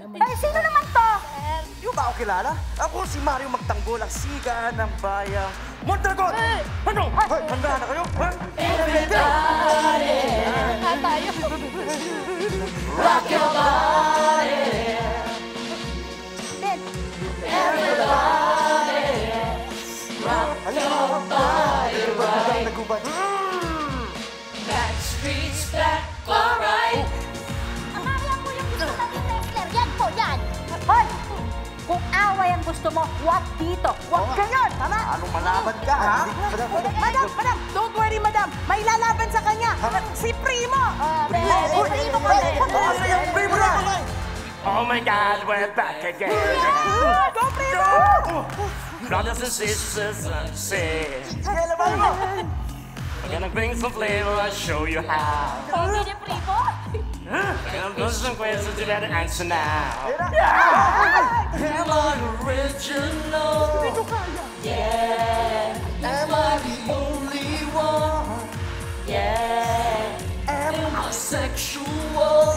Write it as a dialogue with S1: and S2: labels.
S1: Ay, sino naman to?
S2: Di ba ako kilala? Ako si Mario Magtanggol, ang siga ng bayang Mondragon! Ano? Handa na kayo? Ha?
S1: Tayo.
S3: Rock your body.
S1: Ben,
S3: Everybody. Rock your body right.
S2: Nagubad.
S3: Backstreet's back, alright.
S1: akala mo yung gusto natin wrestler. Yan po, yan. Hoy! Kung away ang gusto mo, huwag dito. Huwag ganyan, tama?
S2: Anong malaban ka, ha?
S4: Madam, don't worry, madam. May lalaban sa kanya. Si Primo.
S1: Primo ko rin.
S2: Ano yung primo na?
S5: Oh my God, we're back again.
S4: Go, Primo!
S5: Brothers and sisters, say,
S2: Sige, laban mo!
S5: we're gonna bring some flavor, I'll show you how.
S1: Hindi niya Primo.
S5: We're gonna put some questions, you better answer now.
S3: Am I original? Yeah. Am I the only one? Yeah. Am I sexual?